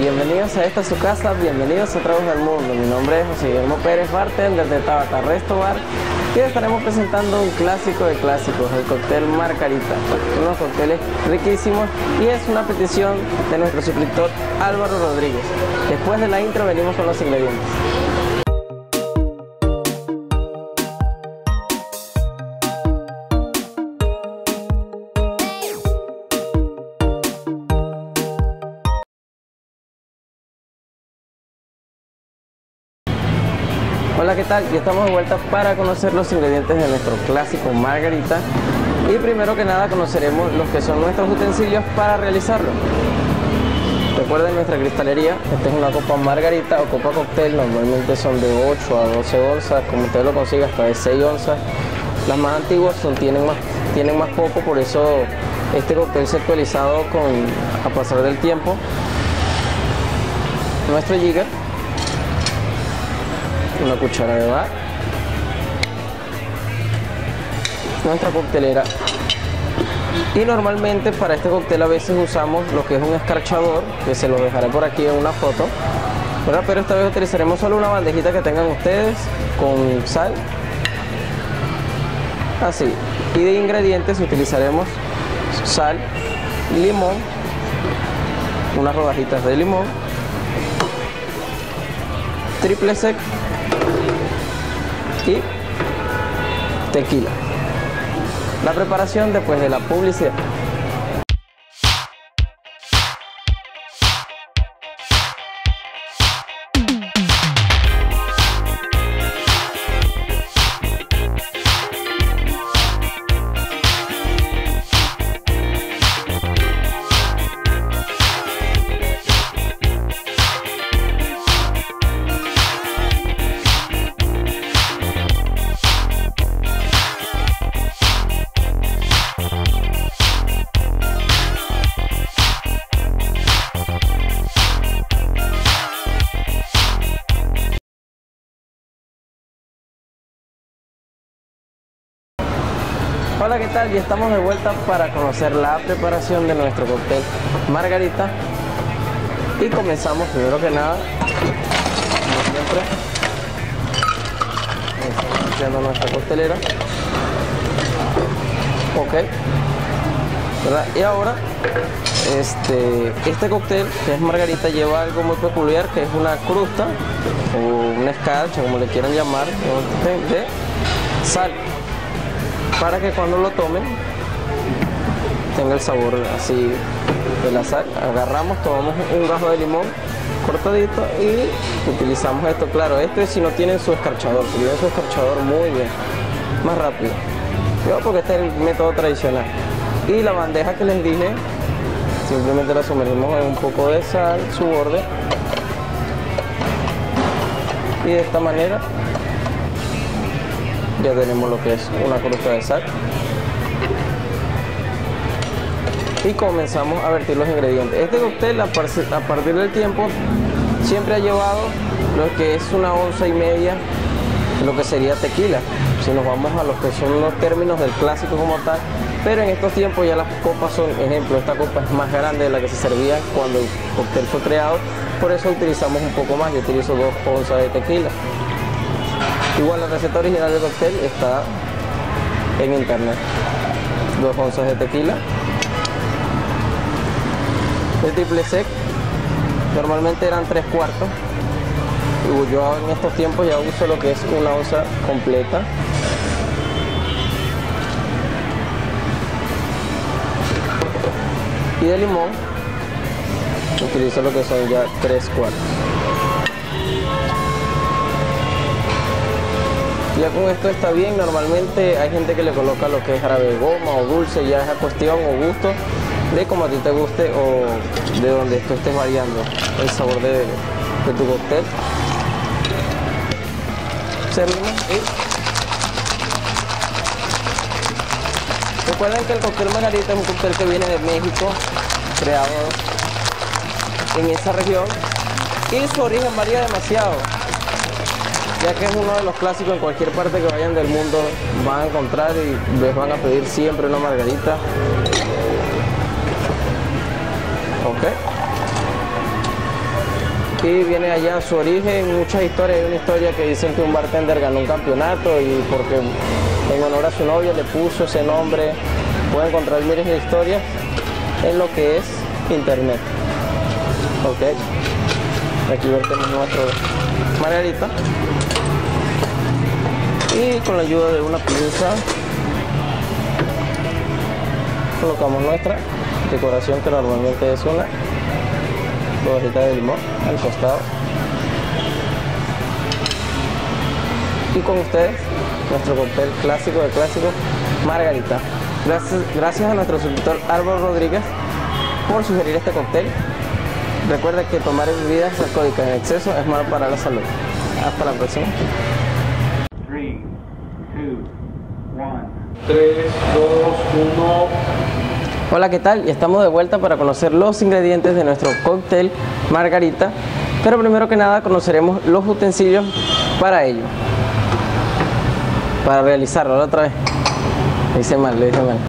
Bienvenidos a esta su casa, bienvenidos a Tragos del Mundo. Mi nombre es José Guillermo Pérez, bartender de Tabata Resto Bar, y hoy estaremos presentando un clásico de clásicos, el cóctel Margarita. Unos cócteles riquísimos y es una petición de nuestro suscriptor Álvaro Rodríguez. Después de la intro venimos con los ingredientes. Hola, ¿qué tal? Ya estamos de vuelta para conocer los ingredientes de nuestro clásico Margarita. Y primero que nada conoceremos los que son nuestros utensilios para realizarlo. Recuerden nuestra cristalería, esta es una copa Margarita o copa cóctel, normalmente son de 8 a 12 onzas, como usted lo consiga hasta de 6 onzas. Las más antiguas tienen más poco, por eso este cóctel se ha actualizado a pasar del tiempo. Nuestro jigger, una cuchara de bar, nuestra coctelera, y normalmente para este cóctel a veces usamos lo que es un escarchador, que se lo dejaré por aquí en una foto, ¿verdad? Pero esta vez utilizaremos solo una bandejita que tengan ustedes con sal, así, y de ingredientes utilizaremos sal, limón, unas rodajitas de limón, triple sec y tequila. La preparación después de la publicidad. Hola, ¿qué tal? Ya estamos de vuelta para conocer la preparación de nuestro cóctel Margarita. Y comenzamos primero que nada, como siempre, haciendo nuestra coctelera. Ok, ¿verdad? Y ahora, este cóctel, que es Margarita, lleva algo muy peculiar, que es una crusta, o una escarcha, como le quieran llamar, de sal, para que cuando lo tomen tenga el sabor así de la sal. Agarramos, tomamos un gajo de limón cortadito y utilizamos esto. Claro, esto es si no tienen su escarchador, si tienen su escarchador, muy bien, más rápido. Yo, porque este es el método tradicional. Y la bandeja que les dije, simplemente la sumergimos en un poco de sal, su borde, y de esta manera ya tenemos lo que es una crusta de sal. Y comenzamos a vertir los ingredientes. Este cóctel a partir del tiempo siempre ha llevado lo que es 1,5 onzas de lo que sería tequila, si nos vamos a los que son los términos del clásico como tal. Pero en estos tiempos ya las copas son, ejemplo, esta copa es más grande de la que se servía cuando el cóctel fue creado, por eso utilizamos un poco más. Yo utilizo 2 onzas de tequila. Igual la receta original del cóctel está en internet. 2 onzas de tequila. El triple sec normalmente eran 3/4. Y yo en estos tiempos ya uso lo que es 1 onza completa. Y de limón utilizo lo que son ya 3/4. Ya con esto está bien. Normalmente hay gente que le coloca lo que es jarabe de goma o dulce, ya es a cuestión o gusto de como a ti te guste o de donde tú estés variando el sabor de tu cóctel. Servimos y recuerden que el cóctel Margarita es un cóctel que viene de México, creado en esa región, y su origen varía demasiado, ya que es uno de los clásicos. En cualquier parte que vayan del mundo van a encontrar y les van a pedir siempre una margarita. Ok. y viene allá su origen, muchas historias. Hay una historia que dicen que un bartender ganó un campeonato y porque en honor a su novia le puso ese nombre. Pueden encontrar miles de historias en lo que es internet. Ok, aquí vertemos nuestro margarita y con la ayuda de una pinza colocamos nuestra decoración, que normalmente es una rodajita de limón al costado, y con ustedes nuestro cóctel clásico de clásico, margarita. Gracias a nuestro suscriptor Álvaro Rodríguez por sugerir este cóctel. Recuerda que tomar bebidas alcohólicas en exceso es malo para la salud. Hasta la próxima. 3, 2, 1. Hola, ¿qué tal? Y estamos de vuelta para conocer los ingredientes de nuestro cóctel margarita, pero primero que nada conoceremos los utensilios para ello, para realizarlo. Otra vez, lo hice mal.